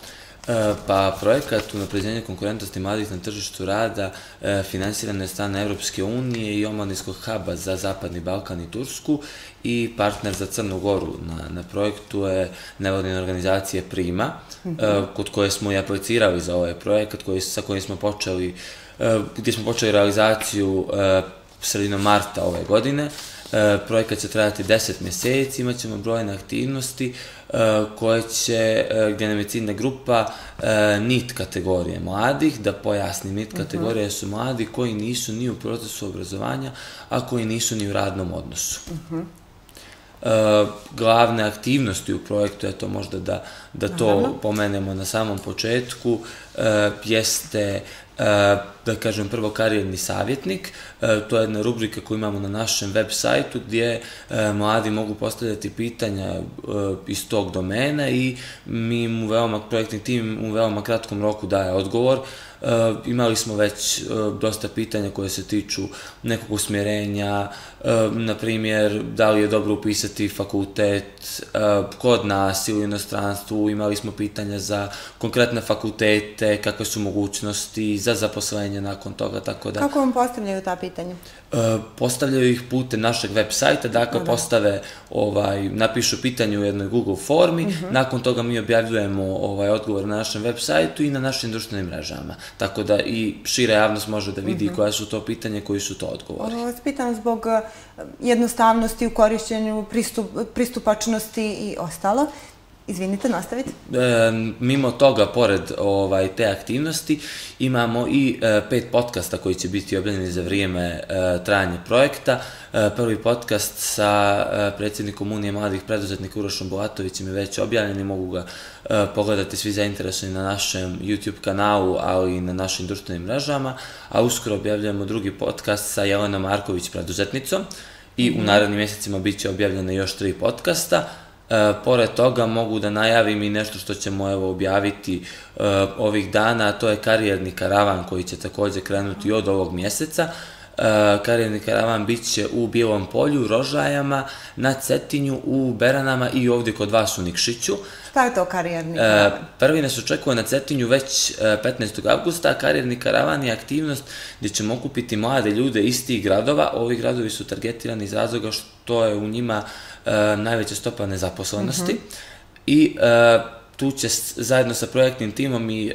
Pa, projekat unapređenja konkurentnosti mladih na tržištu rada finansiran je od strane Evropske unije i Omladinskog huba za Zapadni Balkan i Tursku i partner za Crnu Goru na projektu je nevladina organizacija Prima, kod koje smo i aplicirali za ovaj projekat sa kojim smo počeli, gdje smo počeli realizaciju sredinom marta ove godine. Projekat će trajati deset mjeseci, imat ćemo brojne aktivnosti koje će, gdje nam je ciljna grupa N I T kategorije mladih, da pojasnim, N I T kategorije su mladi koji nisu ni u procesu obrazovanja, a koji nisu ni u radnom odnosu. Glavne aktivnosti u projektu, eto možda da to pomenemo na samom početku, jeste, da kažem, prvo karijerni savjetnik. To je jedna rubrika koju imamo na našem web sajtu gdje mladi mogu postavljati pitanja iz tog domena i mi mu veoma, projektni tim u veoma kratkom roku daje odgovor. Imali smo već dosta pitanja koje se tiču nekog usmjerenja, na primjer, da li je dobro upisati fakultet kod nas ili u inostranstvu, imali smo pitanja za konkretne fakultete, kakve su mogućnosti za zaposlenje nakon toga, tako da... Kako vam postavljaju ta pitanja? Postavljaju ih putem našeg web sajta, dakle postave, napišu pitanje u jednoj Google formi, nakon toga mi objavljujemo odgovor na našem web sajtu i na našim društvenim mrežama, tako da i šira javnost može da vidi koja su to pitanje, koji su to odgovori. Ovo vas pitam zbog jednostavnosti u korišćenju, pristupačnosti i ostalo. Izvinite, nastavite. Mimo toga, pored te aktivnosti, imamo i pet podcasta koji će biti objavljeni za vrijeme trajanja projekta. Prvi podcast sa predsjednikom Unije mladih preduzetnika Urošom Bulatovićem je već objavljen i mogu ga pogledati svi zainteresovani na našem YouTube kanalu, ali i na našim društvenim mrežama, a uskoro objavljujemo drugi podcast sa Jelenom Marković preduzetnicom i u narednim mjesecima bit će objavljene još tri podcasta. Pored toga mogu da najavim i nešto što ćemo objaviti ovih dana, a to je karijerni karavan koji će također krenuti od ovog mjeseca. Karijerni karavan bit će u Bijelom Polju, Rožajama, na Cetinju, u Beranama i ovdje kod vas u Nikšiću. Šta je to karijerni karavan? Prvi nas očekuje na Cetinju već petnaestog avgusta, a karijerni karavan je aktivnost gdje ćemo okupiti mlade ljude iz tih gradova. Ovi gradovi su targetirani iz razloga što je u njima najveća stopa nezaposlenosti i tu će zajedno sa projektnim timom i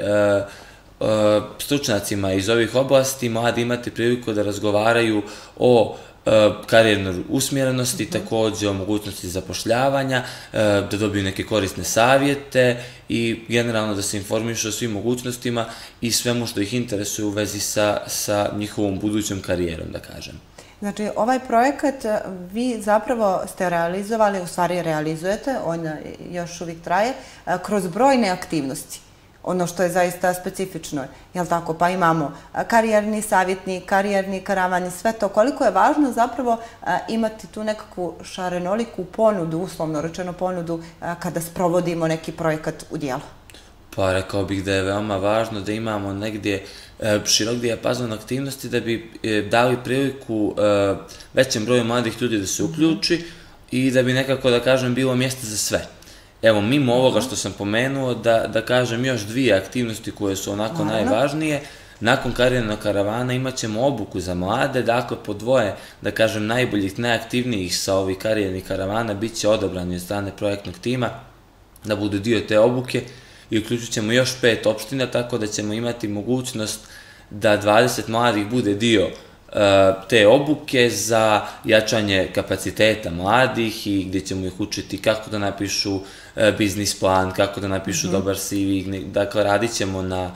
stručnjacima iz ovih oblasti mladi imati priliku da razgovaraju o karijernoj usmjerenosti, također o mogućnosti zapošljavanja, da dobiju neke korisne savjete i generalno da se informišu o svim mogućnostima i svemu što ih interesuje u vezi sa njihovom budućom karijerom, da kažem. Znači, ovaj projekat vi zapravo ste realizovali, u stvari realizujete, on još uvijek traje, kroz brojne aktivnosti. ono što je zaista specifično, jel tako? Pa imamo karijerni savjetnik, karijerni karavan i sve to. Koliko je važno zapravo imati tu nekakvu šarenoliku ponudu, uslovno rečeno ponudu, kada sprovodimo neki projekat u djelo? Pa rekao bih da je veoma važno da imamo negdje širok dijapazon aktivnosti da bi dali priliku većem broju mladih ljudi da se uključi i da bi nekako, da kažem, bilo mjesta za sve. Evo, mimo ovoga što sam pomenuo, da, da kažem još dvije aktivnosti koje su onako najvažnije. Nakon karijernog karavana imat ćemo obuku za mlade, dakle po dvoje, da kažem, najboljih, najaktivnijih sa ovih karijernih karavana bit će odabrani od strane projektnog tima da budu dio te obuke i uključit ćemo još pet opština, tako da ćemo imati mogućnost da dvadeset mladih bude dio te obuke za jačanje kapaciteta mladih i gdje ćemo ih učiti kako da napišu biznis plan, kako da napišu dobar C V, dakle radit ćemo na,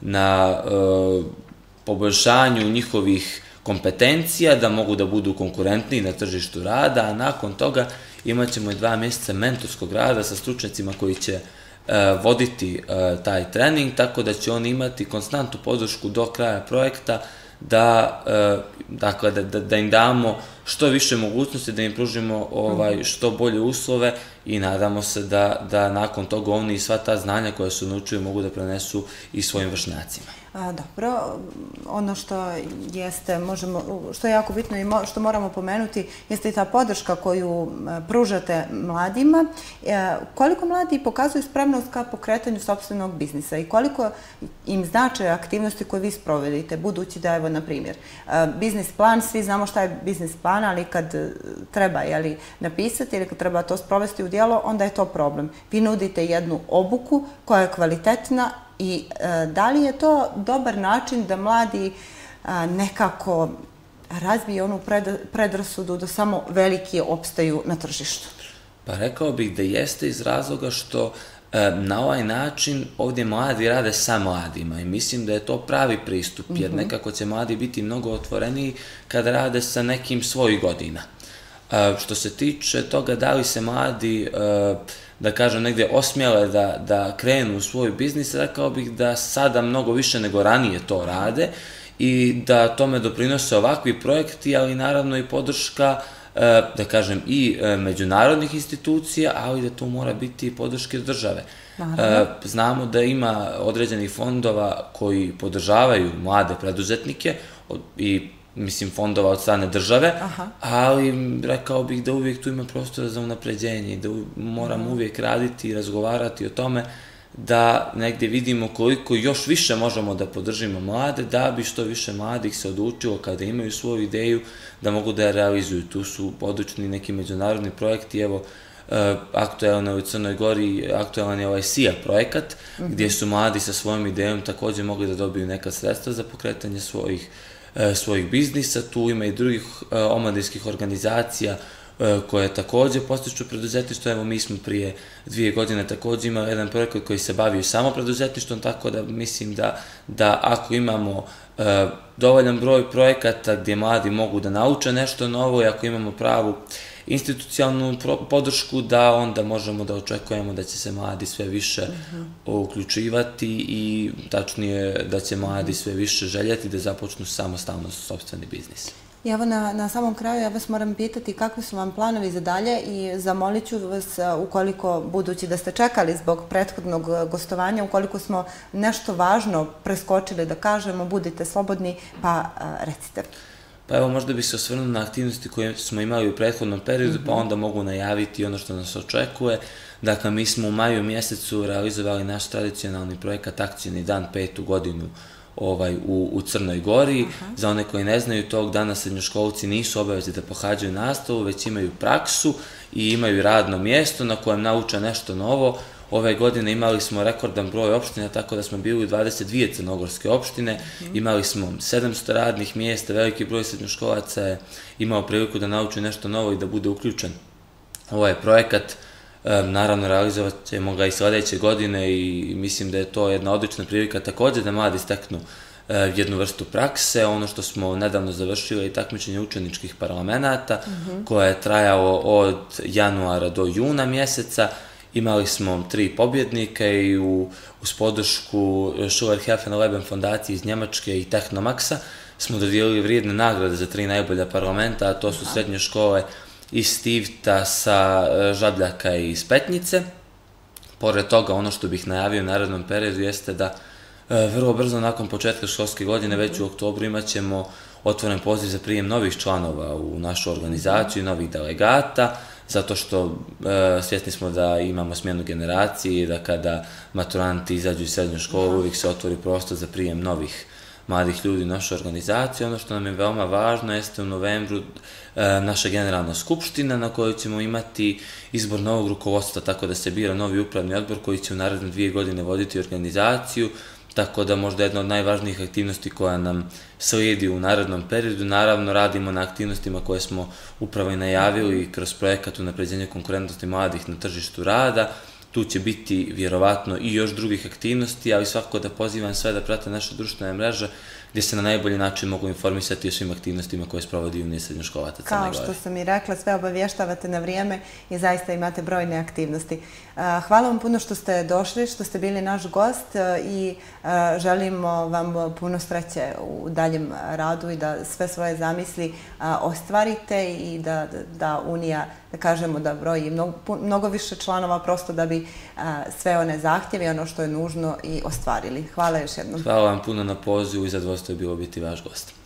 na uh, poboljšanju njihovih kompetencija da mogu da budu konkurentniji na tržištu rada, a nakon toga imat ćemo i dva mjeseca mentorskog rada sa stručnjacima koji će uh, voditi uh, taj trening, tako da će oni imati konstantnu podršku do kraja projekta da, dakle, da, da, da im damo što više mogućnosti, da im pružimo ovaj, što bolje uslove i nadamo se da, da nakon toga oni i sva ta znanja koja su naučili mogu da prenesu i svojim vršnjacima. A, dobro, ono što jeste, možemo, što je jako bitno i mo, što moramo pomenuti jeste i ta podrška koju pružate mladima. E, koliko mladi pokazuju spremnost ka pokretanju sopstvenog biznisa i koliko im znače aktivnosti koje vi sprovedite, budući da, evo, na primjer, biznis plan, svi znamo šta je biznis plan, ali kad treba, jeli, napisati ili kad treba to sprovesti u djelo, onda je to problem. Vi nudite jednu obuku koja je kvalitetna i e, da li je to dobar način da mladi a, nekako razbije onu pred, predrasudu da samo veliki opstaju na tržištu? Pa rekao bih da jeste iz razloga što e, na ovaj način ovdje mladi rade sa mladima i mislim da je to pravi pristup, jer mm-hmm. nekako će mladi biti mnogo otvoreniji kada rade sa nekim svojih godina. E, što se tiče toga da li se mladi e, da kažem, negdje osmjele da, da krenu u svoj biznis, rekao bih da sada mnogo više nego ranije to rade i da tome doprinose ovakvi projekti, ali naravno i podrška, da kažem, i međunarodnih institucija, ali da to mora biti i podrške države. Naravno. Znamo da ima određenih fondova koji podržavaju mlade preduzetnike i mislim, fondova od strane države, aha, ali rekao bih da uvijek tu ima prostora za unapređenje i da moramo uvijek raditi i razgovarati o tome da negdje vidimo koliko još više možemo da podržimo mlade, da bi što više mladih se odlučilo kada imaju svoju ideju da mogu da je realizuju. Tu su podučni neki međunarodni projekti, evo, aktualan je u Crnoj Gori, aktualan je ovaj S I A projekat, uh-huh, gdje su mladi sa svojom idejom također mogli da dobiju neka sredstva za pokretanje svojih svojih biznisa. Tu ima i drugih omladinskih organizacija koje također postiču preduzetništvo. Evo, mi smo prije dvije godine također imali jedan projekat koji se bavio samo preduzetništvom, tako da mislim da, da ako imamo e, dovoljan broj projekata gdje mladi mogu da nauče nešto novo i ako imamo pravu institucionalnu podršku, da onda možemo da očekujemo da će se mladi sve više uh-huh. uključivati i tačnije da će mladi sve više željeti da započnu samostalno sopstveni biznis. I evo na, na samom kraju ja vas moram pitati kakvi su vam planovi za dalje i zamolit ću vas, ukoliko, budući da ste čekali zbog prethodnog gostovanja, ukoliko smo nešto važno preskočili da kažemo, budite slobodni, pa recite. Pa evo, možda bi se osvrnuo na aktivnosti koje smo imali u prethodnom periodu, mm-hmm. pa onda mogu najaviti ono što nas očekuje. Dakle, mi smo u maju mjesecu realizovali naš tradicionalni projekat Akcijni dan petu godinu ovaj, u, u Crnoj Gori. Aha. Za one koji ne znaju, tog dana srednjoškolci nisu obavezni da pohađaju nastavu, već imaju praksu i imaju radno mjesto na kojem nauče nešto novo. Ove godine imali smo rekordan broj opština, tako da smo bili u dvadeset dvije crnogorske opštine, mm-hmm. imali smo sedamsto radnih mjesta, veliki broj srednjoškolaca je imao priliku da nauči nešto novo i da bude uključen u ovaj projekat. Naravno, realizovat ćemo ga i sljedeće godine i mislim da je to jedna odlična prilika također da mladi steknu jednu vrstu prakse. Ono što smo nedavno završili je takmičenje učeničkih parlamenata, mm-hmm. koje je trajalo od januara do juna mjeseca Imali smo tri pobjednika i u, uz podršku Schulerhelfen Leben fondacije iz Njemačke i Tehnomaxa smo dodijelili vrijedne nagrade za tri najbolja parlamenta, a to su srednje škole iz Stivta, sa Žabljaka i iz Petnice. Pored toga, ono što bih najavio u narednom periodu jeste da vrlo brzo nakon početka školske godine, već u oktobru, imat ćemo otvoren poziv za prijem novih članova u našu organizaciju, novih delegata, zato što e, svjesni smo da imamo smjenu generacije i da kada maturanti izađu iz srednje škole uvijek se otvori prostor za prijem novih mladih ljudi u našu organizaciju. Ono što nam je veoma važno jeste u novembru e, naša generalna skupština na kojoj ćemo imati izbor novog rukovodstva, tako da se bira novi upravni odbor koji će u naredne dvije godine voditi organizaciju, tako da možda jedna od najvažnijih aktivnosti koja nam slijedi u narednom periodu. Naravno, radimo na aktivnostima koje smo upravo i najavili kroz projekat unapređenja konkurentnosti mladih na tržištu rada. Tu će biti vjerovatno i još drugih aktivnosti, ali svakako da pozivam sve da prate naše društvene mreže gdje se na najbolji način mogu informisati o svim aktivnostima koje sprovodi Unija srednjoškolaca Crne Gore. Kao što sam i rekla, sve obavještavate na vrijeme i zaista imate brojne aktivnosti. Hvala vam puno što ste došli, što ste bili naš gost i želimo vam puno sreće u daljem radu i da sve svoje zamisli ostvarite i da, da Unija, da kažemo, da broji mnogo, mnogo više članova prosto da bi sve one zahtjeve i ono što je nužno i ostvarili. Hvala još jednom. Hvala vam puno na pozivu i zadovoljstvo je bilo biti vaš gost.